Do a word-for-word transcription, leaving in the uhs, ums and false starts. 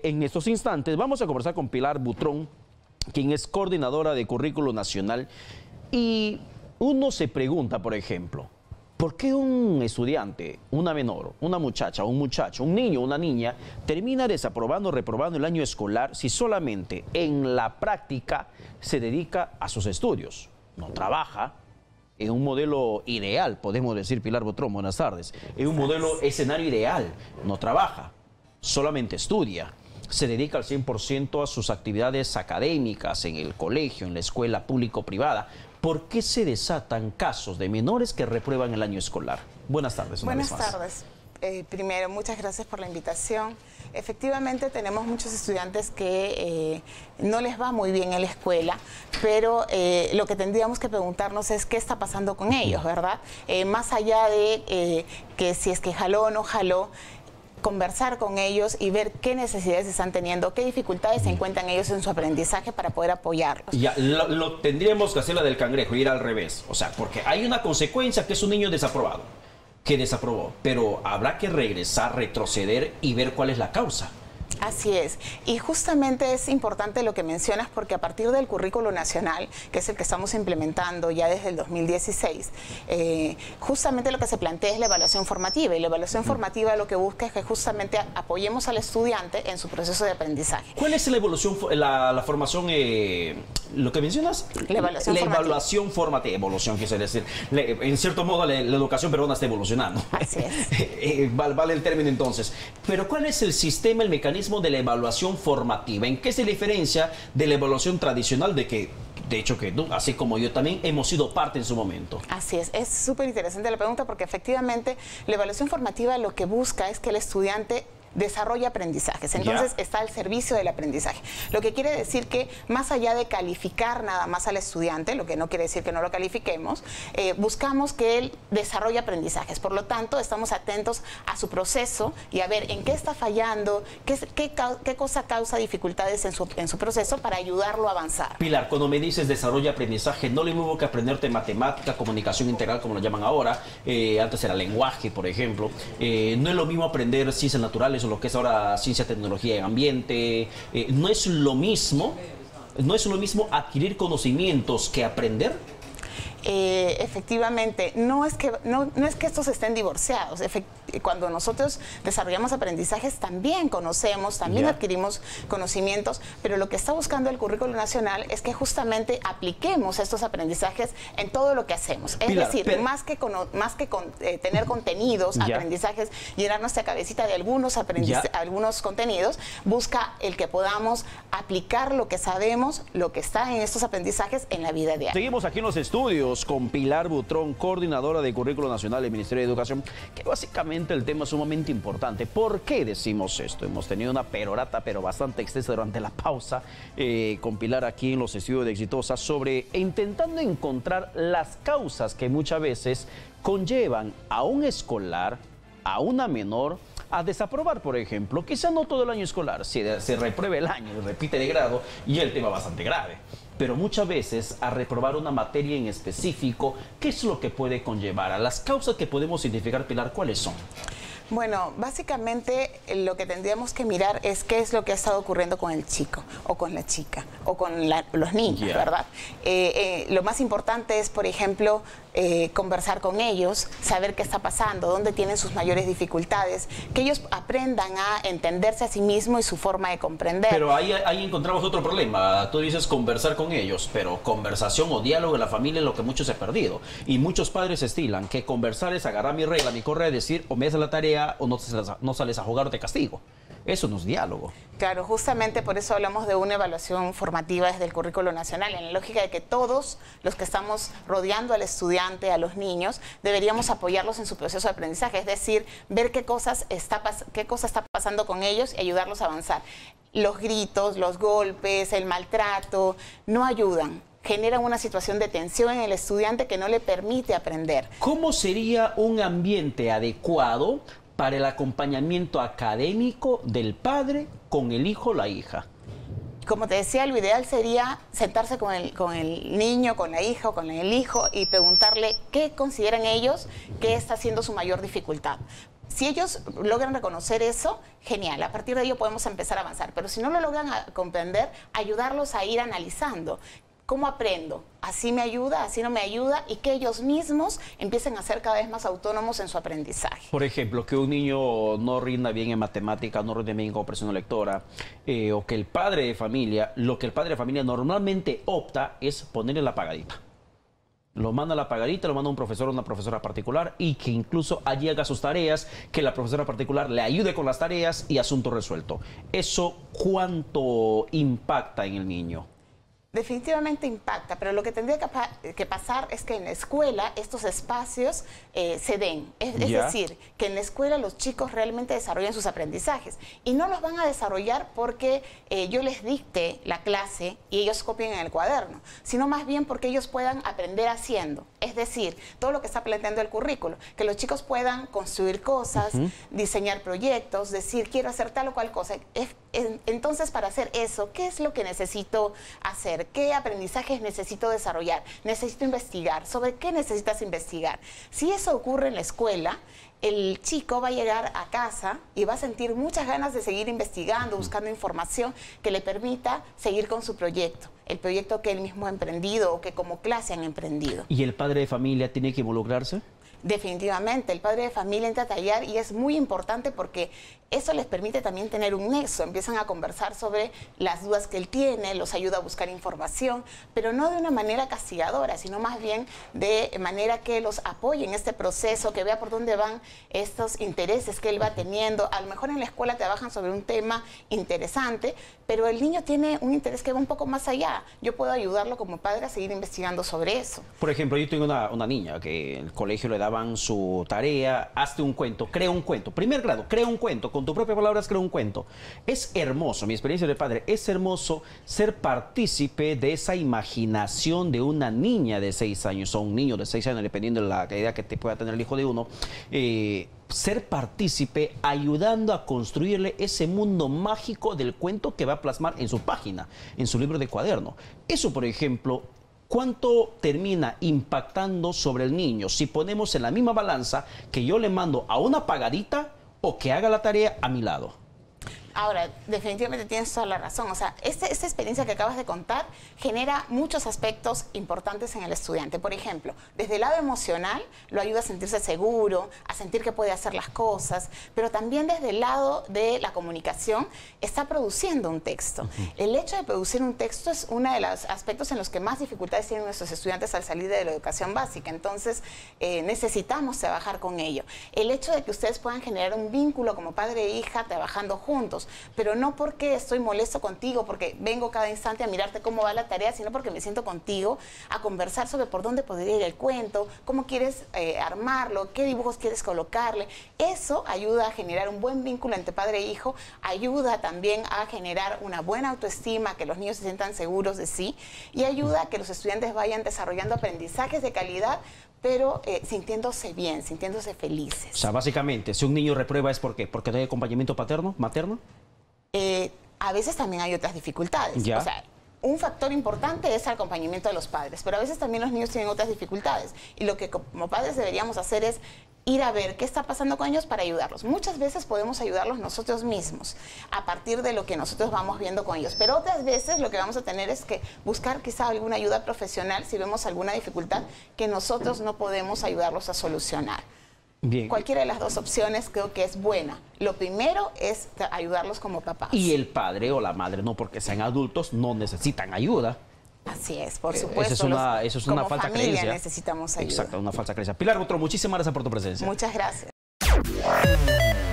en estos instantes vamos a conversar con Pilar Butrón, quien es coordinadora de Currículo Nacional. Y uno se pregunta, por ejemplo, ¿por qué un estudiante, una menor, una muchacha, un muchacho, un niño, una niña, termina desaprobando o reprobando el año escolar si solamente en la práctica se dedica a sus estudios? No trabaja. En un modelo ideal, podemos decir, Pilar Butrón, buenas tardes, en un modelo escenario ideal, no trabaja, solamente estudia, se dedica al cien por ciento a sus actividades académicas en el colegio, en la escuela público-privada. ¿Por qué se desatan casos de menores que reprueban el año escolar? Buenas tardes, una Buenas vez más. tardes. Eh, primero, muchas gracias por la invitación. Efectivamente, tenemos muchos estudiantes que eh, no les va muy bien en la escuela, pero eh, lo que tendríamos que preguntarnos es qué está pasando con ellos, ¿verdad? Eh, más allá de eh, que si es que jaló o no jaló, conversar con ellos y ver qué necesidades están teniendo, qué dificultades se encuentran ellos en su aprendizaje para poder apoyarlos. Ya, lo, lo tendríamos que hacer la del cangrejo, ir al revés. O sea, porque hay una consecuencia que es un niño desaprobado, que desaprobó, pero habrá que regresar, retroceder y ver cuál es la causa. Así es, y justamente es importante lo que mencionas porque a partir del currículo nacional, que es el que estamos implementando ya desde el dos mil dieciséis, eh, justamente lo que se plantea es la evaluación formativa, y la evaluación formativa lo que busca es que justamente apoyemos al estudiante en su proceso de aprendizaje. ¿Cuál es la evolución, la, la formación, eh, lo que mencionas? La evaluación la formativa. evaluación formativa, evolución, quise decir. Le, en cierto modo la, la educación peruana está evolucionando. Así es. eh, vale, vale el término entonces. Pero ¿cuál es el sistema, el mecanismo de la evaluación formativa? ¿En qué se diferencia de la evaluación tradicional de que, de hecho que tú, así como yo también, hemos sido parte en su momento? Así es, es súper interesante la pregunta porque efectivamente la evaluación formativa lo que busca es que el estudiante desarrolla aprendizajes, entonces yeah. está al servicio del aprendizaje. Lo que quiere decir que más allá de calificar nada más al estudiante, lo que no quiere decir que no lo califiquemos, eh, buscamos que él desarrolle aprendizajes. Por lo tanto, estamos atentos a su proceso y a ver en qué está fallando, qué, qué, qué cosa causa dificultades en su, en su proceso para ayudarlo a avanzar. Pilar, cuando me dices desarrolla aprendizaje, no le mismo que aprenderte matemática, comunicación integral, como lo llaman ahora, eh, antes era lenguaje, por ejemplo, eh, no es lo mismo aprender ciencias naturales o lo que es ahora ciencia, tecnología y ambiente. Eh, no es lo mismo, no es lo mismo adquirir conocimientos que aprender. Eh, efectivamente, no es que no, no es que estos estén divorciados. Efect cuando nosotros desarrollamos aprendizajes también conocemos, también yeah. adquirimos conocimientos, pero lo que está buscando el currículo nacional es que justamente apliquemos estos aprendizajes en todo lo que hacemos. Es Pilar, decir, pero... más que, con, más que con, eh, tener contenidos, yeah. aprendizajes, llenar nuestra cabecita de algunos, yeah. algunos contenidos, busca el que podamos aplicar lo que sabemos, lo que está en estos aprendizajes en la vida diaria. Seguimos aquí en los estudios con Pilar Butrón, coordinadora de Currículo Nacional del Ministerio de Educación, que básicamente el tema es sumamente importante. ¿Por qué decimos esto? Hemos tenido una perorata, pero bastante extensa durante la pausa, eh, con Pilar aquí en los estudios de Exitosa, sobre intentando encontrar las causas que muchas veces conllevan a un escolar, a una menor, a desaprobar, por ejemplo. Quizá no todo el año escolar, si se repruebe el año, repite de grado, y el tema bastante grave. Pero muchas veces a reprobar una materia en específico, ¿qué es lo que puede conllevar? A las causas que podemos identificar, Pilar, ¿cuáles son? Bueno, básicamente lo que tendríamos que mirar es qué es lo que ha estado ocurriendo con el chico o con la chica o con la, los niños, yeah. ¿verdad? Eh, eh, lo más importante es, por ejemplo, eh, conversar con ellos, saber qué está pasando, dónde tienen sus mayores dificultades, que ellos aprendan a entenderse a sí mismos y su forma de comprender. Pero ahí, ahí encontramos otro problema. Tú dices conversar con ellos, pero conversación o diálogo en la familia es lo que muchos se ha perdido. Y muchos padres estilan que conversar es agarrar mi regla, mi correa, decir o me haces la tarea o no, no sales a jugar o te castigo. Eso no es diálogo. Claro, justamente por eso hablamos de una evaluación formativa desde el currículo nacional, en la lógica de que todos los que estamos rodeando al estudiante, a los niños, deberíamos apoyarlos en su proceso de aprendizaje, es decir, ver qué cosas está, qué cosa está pasando con ellos y ayudarlos a avanzar. Los gritos, los golpes, el maltrato, no ayudan. Generan una situación de tensión en el estudiante que no le permite aprender. ¿Cómo sería un ambiente adecuado para el acompañamiento académico del padre con el hijo o la hija? Como te decía, lo ideal sería sentarse con el, con el niño, con la hija o con el hijo y preguntarle qué consideran ellos que está siendo su mayor dificultad. Si ellos logran reconocer eso, genial, a partir de ello podemos empezar a avanzar. Pero si no lo logran a comprender, ayudarlos a ir analizando. ¿Cómo aprendo? ¿Así me ayuda? ¿Así no me ayuda? Y que ellos mismos empiecen a ser cada vez más autónomos en su aprendizaje. Por ejemplo, que un niño no rinda bien en matemáticas, no rinde bien en comprensión lectora, eh, o que el padre de familia, lo que el padre de familia normalmente opta es ponerle la pagadita. Lo manda a la pagadita, lo manda a un profesor o una profesora particular y que incluso allí haga sus tareas, que la profesora particular le ayude con las tareas y asunto resuelto. ¿Eso cuánto impacta en el niño? Definitivamente impacta, pero lo que tendría que, pa que pasar es que en la escuela estos espacios eh, se den. Es, es decir, que en la escuela los chicos realmente desarrollen sus aprendizajes. Y no los van a desarrollar porque eh, yo les dicte la clase y ellos copien en el cuaderno, sino más bien porque ellos puedan aprender haciendo. Es decir, todo lo que está planteando el currículo, que los chicos puedan construir cosas, uh-huh. diseñar proyectos, decir quiero hacer tal o cual cosa. Es, en, entonces, para hacer eso, ¿qué es lo que necesito hacer? ¿Qué aprendizajes necesito desarrollar? Necesito investigar. ¿Sobre qué necesitas investigar? Si eso ocurre en la escuela, el chico va a llegar a casa y va a sentir muchas ganas de seguir investigando, buscando información que le permita seguir con su proyecto. El proyecto que él mismo ha emprendido o que como clase han emprendido. ¿Y el padre de familia tiene que involucrarse? Definitivamente, el padre de familia entra a tallar y es muy importante porque eso les permite también tener un nexo. Empiezan a conversar sobre las dudas que él tiene, los ayuda a buscar información, pero no de una manera castigadora, sino más bien de manera que los apoye en este proceso, que vea por dónde van estos intereses que él va teniendo. A lo mejor en la escuela trabajan sobre un tema interesante, pero el niño tiene un interés que va un poco más allá. Yo puedo ayudarlo como padre a seguir investigando sobre eso. Por ejemplo, yo tengo una, una niña que en el colegio le daba su tarea, hazte un cuento, crea un cuento. Primer grado, crea un cuento, con tus propias palabras crea un cuento. Es hermoso, mi experiencia de padre, es hermoso ser partícipe de esa imaginación de una niña de seis años o un niño de seis años, dependiendo de la idea que te pueda tener el hijo de uno. Eh, ser partícipe ayudando a construirle ese mundo mágico del cuento que va a plasmar en su página, en su libro de cuaderno. Eso, por ejemplo, ¿cuánto termina impactando sobre el niño si ponemos en la misma balanza que yo le mando a una pagadita o que haga la tarea a mi lado? Ahora, definitivamente tienes toda la razón. O sea, este, esta experiencia que acabas de contar genera muchos aspectos importantes en el estudiante. Por ejemplo, desde el lado emocional lo ayuda a sentirse seguro, a sentir que puede hacer las cosas, pero también desde el lado de la comunicación está produciendo un texto. Uh-huh. El hecho de producir un texto es uno de los aspectos en los que más dificultades tienen nuestros estudiantes al salir de la educación básica. Entonces, eh, necesitamos trabajar con ello. El hecho de que ustedes puedan generar un vínculo como padre e hija trabajando juntos, pero no porque estoy molesto contigo, porque vengo cada instante a mirarte cómo va la tarea, sino porque me siento contigo a conversar sobre por dónde podría ir el cuento, cómo quieres eh, armarlo, qué dibujos quieres colocarle. Eso ayuda a generar un buen vínculo entre padre e hijo, ayuda también a generar una buena autoestima, que los niños se sientan seguros de sí, y ayuda a que los estudiantes vayan desarrollando aprendizajes de calidad, pero eh, sintiéndose bien, sintiéndose felices. O sea, básicamente, si un niño reprueba es ¿por qué? ¿Porque no hay acompañamiento paterno, materno? Eh, a veces también hay otras dificultades. ¿Ya? O sea, un factor importante es el acompañamiento de los padres, pero a veces también los niños tienen otras dificultades. Y lo que como padres deberíamos hacer es ir a ver qué está pasando con ellos para ayudarlos. Muchas veces podemos ayudarlos nosotros mismos a partir de lo que nosotros vamos viendo con ellos. Pero otras veces lo que vamos a tener es que buscar quizá alguna ayuda profesional si vemos alguna dificultad que nosotros no podemos ayudarlos a solucionar. Bien. Cualquiera de las dos opciones creo que es buena. Lo primero es ayudarlos como papás. Y el padre o la madre, no porque sean adultos, no necesitan ayuda. Así es, por supuesto. Esa es una, eso es una falsa familia creencia. Necesitamos ayuda. Exacto, una falsa creencia. Pilar Butrón, muchísimas gracias por tu presencia. Muchas gracias.